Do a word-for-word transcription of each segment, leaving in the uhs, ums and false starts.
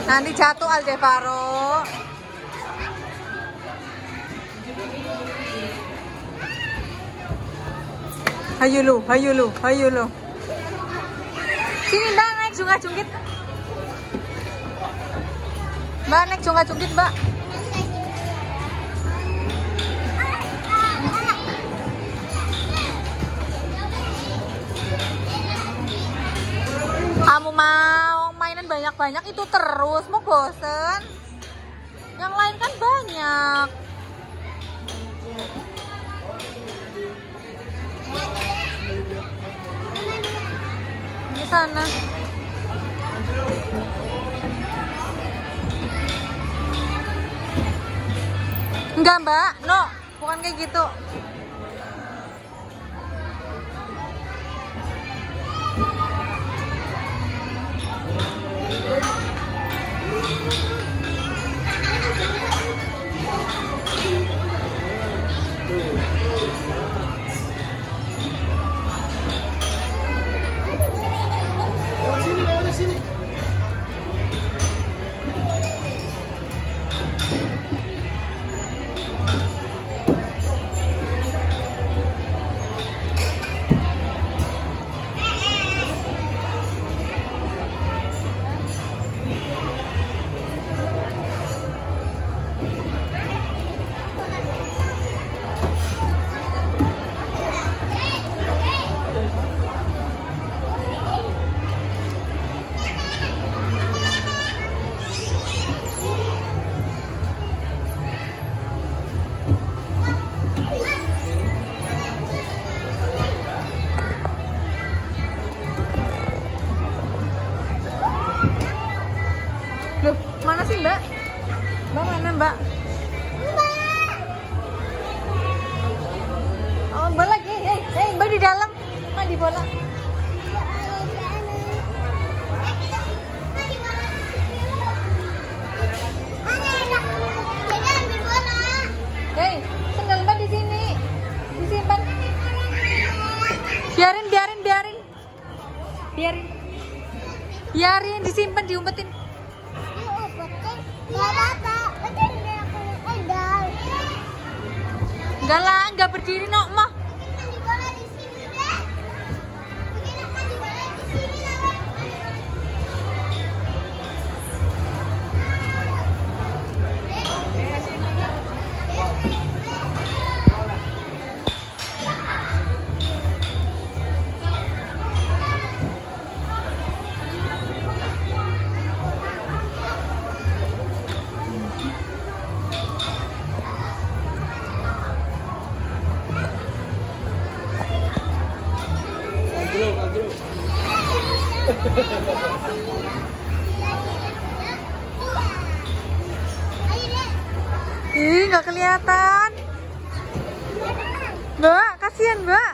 Nanti jatuh Aldevaro. Hayu lu, hayu lu, hayu lu. Sini Mbak, naik jungkit-jungkit. Mbak, naik jungkit-jungkit, Mbak. Kamu mau mainan banyak-banyak itu terus, mau bosen? Yang lain kan banyak. Di sana. Enggak, Mbak. No, bukan kayak gitu. Loh, mana sih Mbak? Mbak mana Mbak? Oh, Mbak lagi. Eh, eh, Mbak di dalam. Mbak di bola. Hei, sendal Mbak di sini. Disimpan. Biarin, biarin, biarin. Biarin. Biarin disimpan, diumpetin. Enggak lah, enggak berdiri nok mah. Ih, nggak kelihatan. Mbak, kasihan Mbak.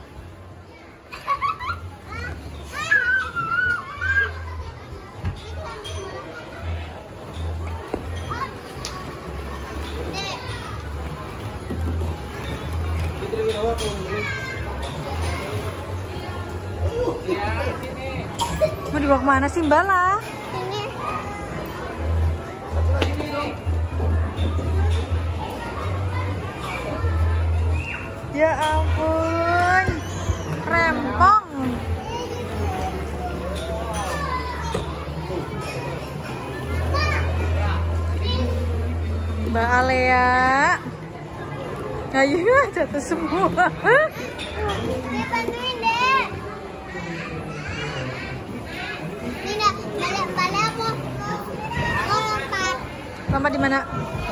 Mau dibawa kemana sih Mbak lah? Ya ampun, rempong. Mbak Alea, ayo jatuh semua. Bantuin deh. Tidak, balik balik aku. Mau lompat. Lompat di mana?